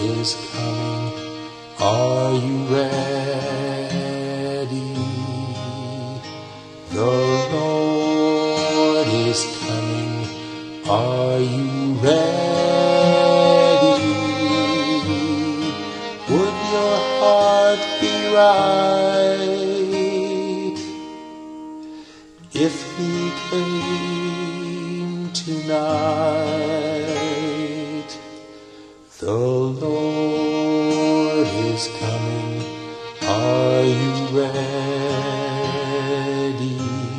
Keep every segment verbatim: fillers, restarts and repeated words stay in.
is coming. Are you ready? The Lord is coming. Are you ready? Would your heart be right if he came tonight? The Lord is coming. Are you ready?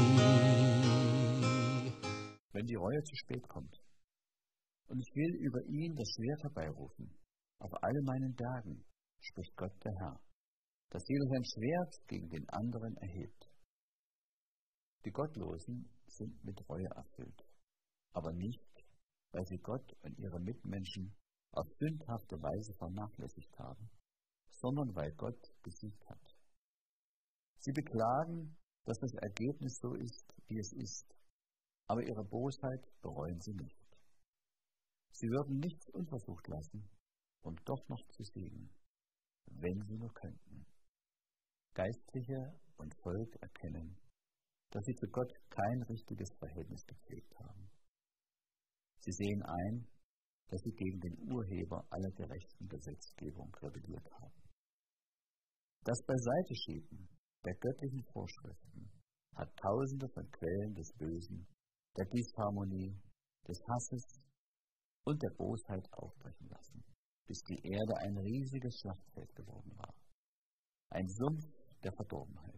Wenn die Reue zu spät kommt. Und ich will über ihn das Schwert herbeirufen. Auf all meinen Tagen, spricht Gott der Herr, dass jeder sein Schwert gegen den anderen erhebt. Die Gottlosen sind mit Reue erfüllt, aber nicht, weil sie Gott und ihre Mitmenschen auf sündhafte Weise vernachlässigt haben, sondern weil Gott gesiegt hat. Sie beklagen, dass das Ergebnis so ist, wie es ist, aber ihre Bosheit bereuen sie nicht. Sie würden nichts unversucht lassen, um doch noch zu siegen, wenn sie nur könnten. Geistliche und Volk erkennen, dass sie zu Gott kein richtiges Verhältnis gepflegt haben. Sie sehen ein, dass sie gegen den Urheber aller gerechten Gesetzgebung rebelliert haben. Das Beiseiteschieben der göttlichen Vorschriften hat tausende von Quellen des Bösen, der Disharmonie, des Hasses und der Bosheit aufbrechen lassen, bis die Erde ein riesiges Schlachtfeld geworden war. Ein Sumpf der Verdorbenheit.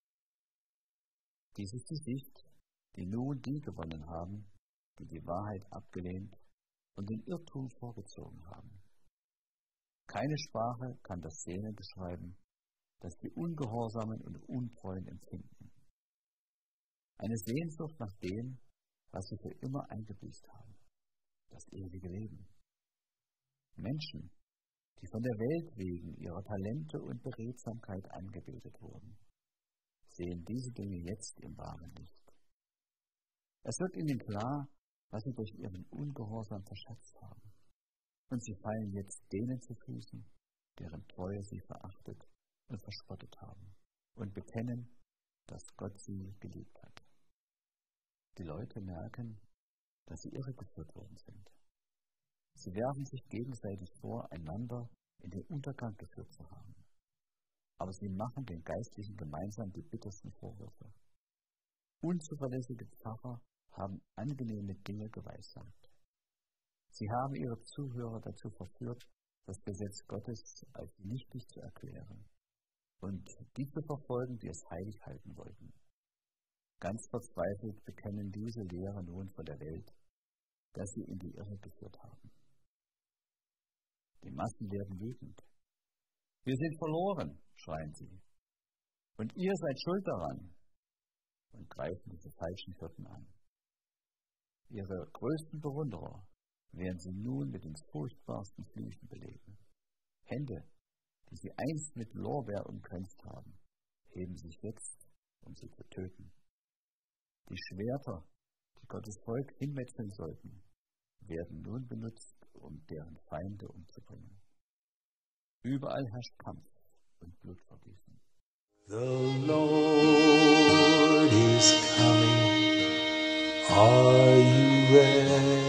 Dies ist die Sicht, die nun die gewonnen haben, die die Wahrheit abgelehnt und den Irrtum vorgezogen haben. Keine Sprache kann das Sehnen beschreiben, das die Ungehorsamen und Untreuen empfinden. Eine Sehnsucht nach dem, was sie für immer eingebüßt haben, das ewige Leben. Menschen, die von der Welt wegen ihrer Talente und Beredsamkeit angebetet wurden, sehen diese Dinge jetzt im wahren Licht. Es wird ihnen klar, was sie durch ihren Ungehorsam verschätzt haben. Und sie fallen jetzt denen zu Füßen, deren Treue sie verachtet und verspottet haben, und bekennen, dass Gott sie geliebt hat. Die Leute merken, dass sie irregeführt worden sind. Sie werfen sich gegenseitig vor, einander in den Untergang geführt zu haben. Aber sie machen den Geistlichen gemeinsam die bittersten Vorwürfe. Unzuverlässige Pfarrer haben angenehme Dinge geweissagt. Sie haben ihre Zuhörer dazu verführt, das Gesetz Gottes als nichtig zu erklären und die zu verfolgen, die es heilig halten wollten. Ganz verzweifelt bekennen diese Lehrer nun vor der Welt, dass sie in die Irre geführt haben. Die Massen werden wütend. Wir sind verloren, schreien sie. Und ihr seid schuld daran, und greifen diese falschen Hirten an. Ihre größten Bewunderer werden sie nun mit den furchtbarsten Flüchen belegen. Hände, die sie einst mit Lorbeer umkränzt haben, heben sich jetzt, um sie zu töten. Die Schwerter, die Gottes Volk hinmetzeln sollten, werden nun benutzt, um deren Feinde umzubringen. Überall herrscht Kampf und Blutvergießen. The Lord is coming. Are you ready?